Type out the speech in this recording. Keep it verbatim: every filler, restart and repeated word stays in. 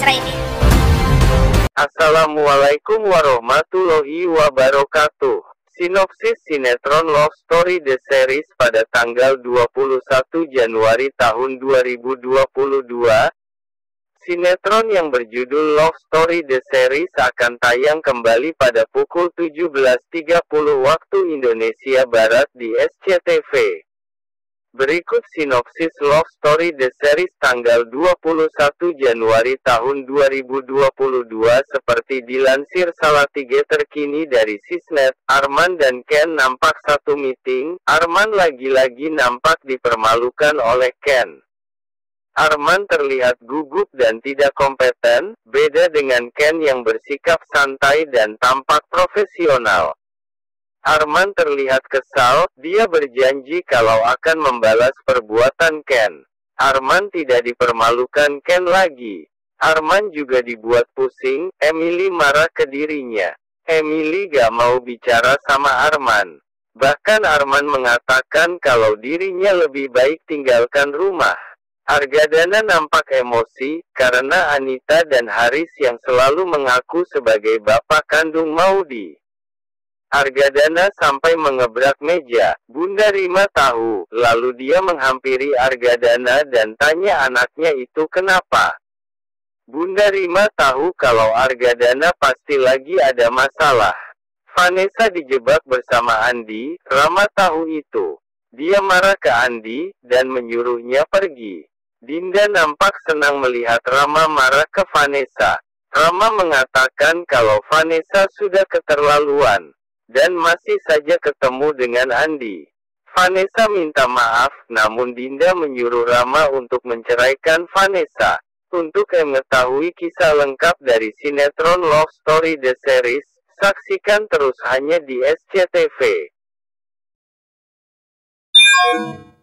try ini. Assalamualaikum warahmatullahi wabarakatuh. Sinopsis sinetron Love Story The Series pada tanggal dua puluh satu Januari tahun dua ribu dua puluh dua. Sinetron yang berjudul Love Story The Series akan tayang kembali pada pukul tujuh belas tiga puluh waktu Indonesia Barat di S C T V. Berikut sinopsis Love Story The Series tanggal dua puluh satu Januari tahun dua ribu dua puluh dua seperti dilansir Salatiga terkini dari Sisnet. Arman dan Ken nampak satu meeting. Arman lagi-lagi nampak dipermalukan oleh Ken. Arman terlihat gugup dan tidak kompeten, beda dengan Ken yang bersikap santai dan tampak profesional. Arman terlihat kesal, dia berjanji kalau akan membalas perbuatan Ken. Arman tidak dipermalukan Ken lagi. Arman juga dibuat pusing, Emily marah ke dirinya. Emily gak mau bicara sama Arman. Bahkan Arman mengatakan kalau dirinya lebih baik tinggalkan rumah. Argadana nampak emosi, karena Anita dan Haris yang selalu mengaku sebagai bapak kandung Maudy. Argadana sampai mengebrak meja. Bunda Rima tahu, lalu dia menghampiri Argadana dan tanya anaknya itu kenapa. Bunda Rima tahu kalau Argadana pasti lagi ada masalah. Vanessa dijebak bersama Andi, Rama tahu itu. Dia marah ke Andi, dan menyuruhnya pergi. Dinda nampak senang melihat Rama marah ke Vanessa. Rama mengatakan kalau Vanessa sudah keterlaluan. Dan masih saja ketemu dengan Andi. Vanessa minta maaf, namun Dinda menyuruh Rama untuk menceraikan Vanessa. Untuk mengetahui kisah lengkap dari sinetron Love Story The Series, saksikan terus hanya di S C T V.